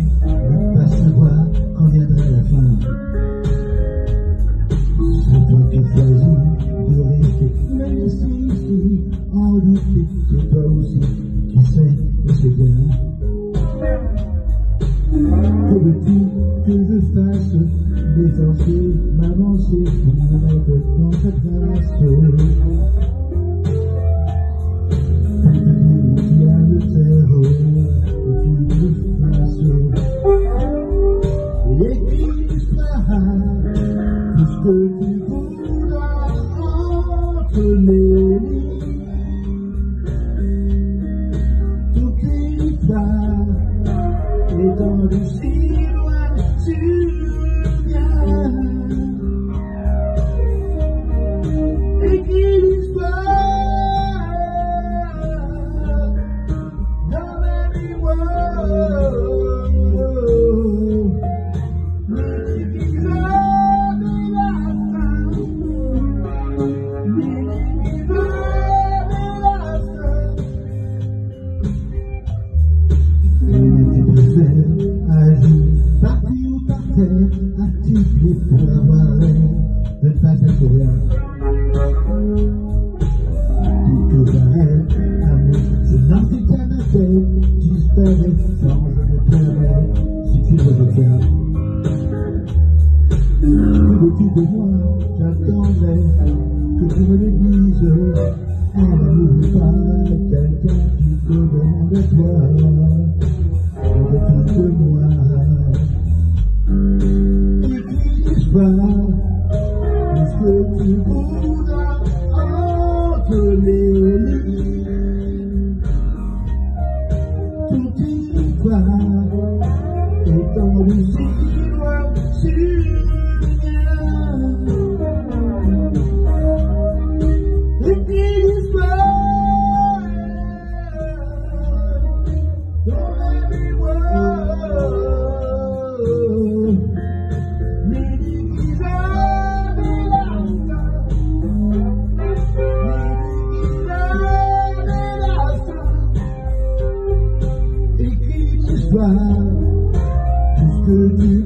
ne pas savoir quand viendra la fin. C'est toi qui choisis de rester, même si en douter, c'est toi aussi qui sais et c'est bien. Que veux-tu que je fasse? M'efforcer, m'avancer pour me mettre dans ta trace. Tu viens de terre et tu me fasses. Et qui fera tout ce que tu voudras entre mes lignes. Toute l'histoire étendue si loin tu viens. Écris l'histoire dans ma mémoire. L'épisode de la fin. L'épisode de la fin. Tu préfères agir par qui ou par terre, activé pour avoir l'air de ne pas être rien. Tu te barrais, amour, je n'en sais qu'à ma tête, disparaît sans je le permets, si tu veux le faire. Que veux-tu de moi? J'attendais que tu me le dises. Elle ne veut pas quelqu'un qui te demande toi. Que veux-tu de moi? Écris l'histoire, est-ce que tu voudras entre les lignes? Toute l'histoire étendue si loin tu viens. Écris l'histoire dans la mémoire. L'épisode de la fin. L'épisode de la fin. Écris l'histoire, tout ce que tu